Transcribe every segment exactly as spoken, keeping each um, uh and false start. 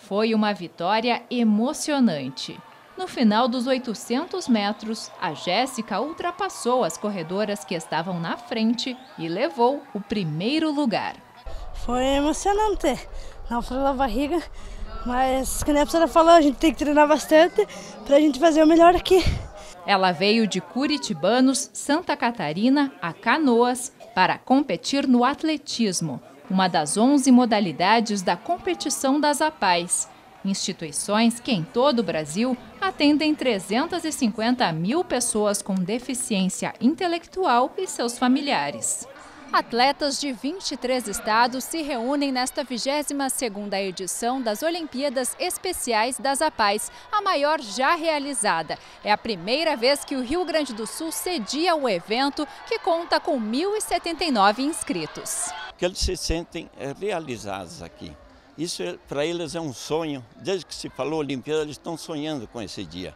Foi uma vitória emocionante. No final dos oitocentos metros, a Jéssica ultrapassou as corredoras que estavam na frente e levou o primeiro lugar. Foi emocionante, não foi na barriga, mas como a professora falou, a gente tem que treinar bastante para a gente fazer o melhor aqui. Ela veio de Curitibanos, Santa Catarina, a Canoas, para competir no atletismo, uma das onze modalidades da competição das APAES. Instituições que em todo o Brasil atendem trezentas e cinquenta mil pessoas com deficiência intelectual e seus familiares. Atletas de vinte e três estados se reúnem nesta vigésima segunda edição das Olimpíadas Especiais das APAES, a maior já realizada. É a primeira vez que o Rio Grande do Sul cedia o evento, que conta com mil e setenta e nove inscritos. Que eles se sentem realizados aqui. Isso para eles é um sonho. Desde que se falou Olimpíada, eles estão sonhando com esse dia.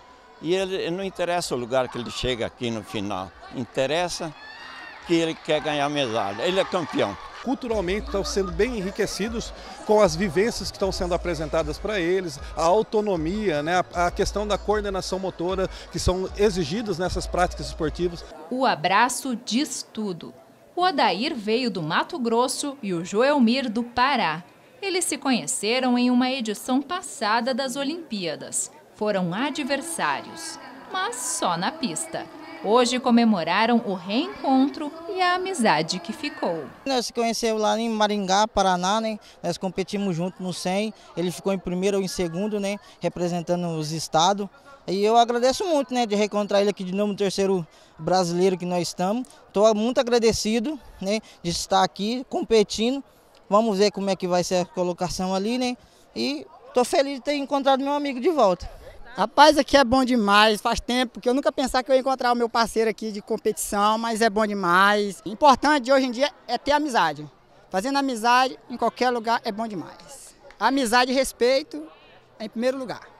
E ele, não interessa o lugar que ele chega aqui no final, interessa que ele quer ganhar medalha, ele é campeão. Culturalmente estão sendo bem enriquecidos com as vivências que estão sendo apresentadas para eles, a autonomia, né, a questão da coordenação motora que são exigidas nessas práticas esportivas. O abraço diz tudo. O Odair veio do Mato Grosso e o Joelmir do Pará. Eles se conheceram em uma edição passada das Olimpíadas. Foram adversários, mas só na pista. Hoje comemoraram o reencontro e a amizade que ficou. Nós se conhecemos lá em Maringá, Paraná, né? Nós competimos juntos no cem, ele ficou em primeiro ou em segundo, né? Representando os estados. E eu agradeço muito, né, de reencontrar ele aqui de novo no terceiro brasileiro que nós estamos. Estou muito agradecido, né, de estar aqui competindo. Vamos ver como é que vai ser a colocação ali, né? E estou feliz de ter encontrado meu amigo de volta. Rapaz, aqui é bom demais, faz tempo que eu nunca pensava que eu ia encontrar o meu parceiro aqui de competição, mas é bom demais. O importante hoje em dia é ter amizade. Fazendo amizade em qualquer lugar é bom demais. Amizade e respeito em primeiro lugar.